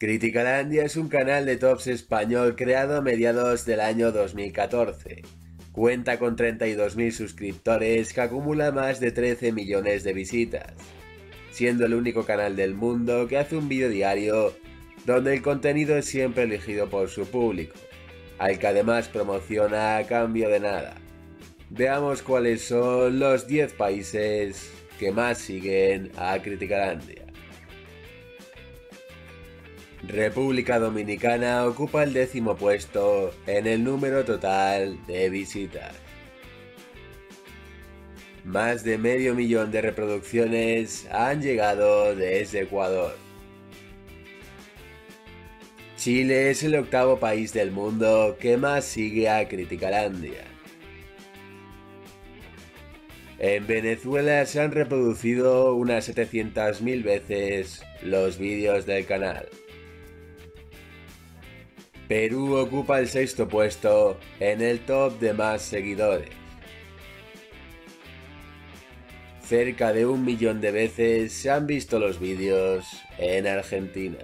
Criticalandia es un canal de tops español creado a mediados del año 2014. Cuenta con 32.000 suscriptores que acumula más de 13 millones de visitas, siendo el único canal del mundo que hace un vídeo diario donde el contenido es siempre elegido por su público, al que además promociona a cambio de nada. Veamos cuáles son los 10 países que más siguen a Criticalandia. República Dominicana ocupa el 10º puesto en el número total de visitas. Más de medio millón de reproducciones han llegado desde Ecuador. Chile es el 8º país del mundo que más sigue a Criticalandia. En Venezuela se han reproducido unas 700.000 veces los vídeos del canal. Perú ocupa el 6º puesto en el top de más seguidores. Cerca de 1 millón de veces se han visto los vídeos en Argentina.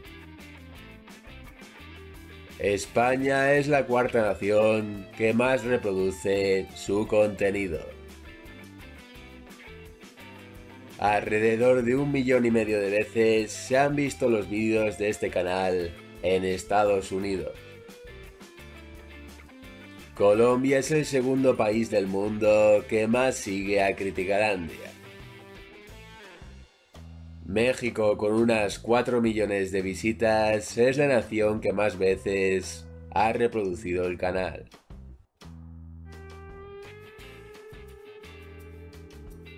España es la 4ª nación que más reproduce su contenido. Alrededor de 1,5 millones de veces se han visto los vídeos de este canal en Estados Unidos. Colombia es el 2º país del mundo que más sigue a Criticalandia. México, con unas 4 millones de visitas, es la nación que más veces ha reproducido el canal.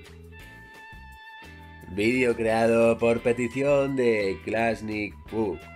Vídeo creado por petición de Klasnik Book.